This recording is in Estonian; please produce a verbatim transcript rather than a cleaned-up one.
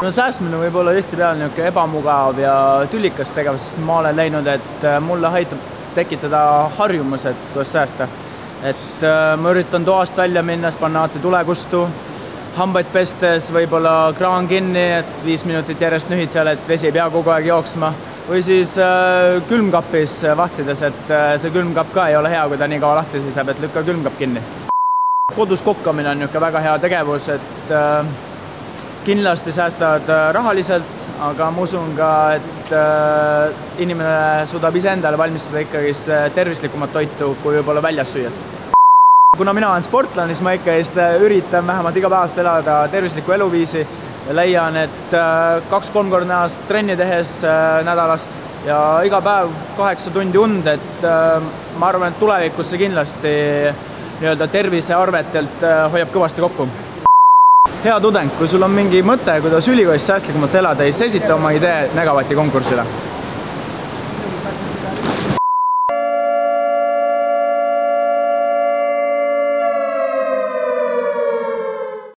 No säästmine võib olla tihtipeale niisugune ebamugav ja tülikas tegevus, sest ma olen läinud, et mulle aitab tekitada harjumused, kuidas säästa. Et ma üritan toast välja minnes, panna alati tulekustu, hambaid pestes, võib-olla kraan kinni, et viis minutit järjest nühid seal, et vesi ei pea kogu aeg jooksma. Või siis külmkapis vahtides, et see külmkapp ka ei ole hea, kui ta nii kaua lahti seisab, et lükka külmkapp kinni. Kodus kokkamine on niisugune väga hea tegevus, et kindlasti säästavad rahaliselt, aga ma usun ka, et inimene suudab ise endale valmistada ikkagi tervislikumat toitu, kui võib-olla väljas süües. Kuna mina olen sportlane, siis ma ikka üritan vähemalt iga päevast elada tervislikku eluviisi ja leian, et kaks-kolm korda nädalas trenni tehes nädalas ja iga päev kaheksa tundi und, et ma arvan, et tulevikus see kindlasti nii-öelda tervisearvetelt hoiab kõvasti kokku. Hea tudeng, kui sul on mingi mõte, kuidas ülikoolis säästlikumalt elada, siis esita oma idee Negavati konkursile.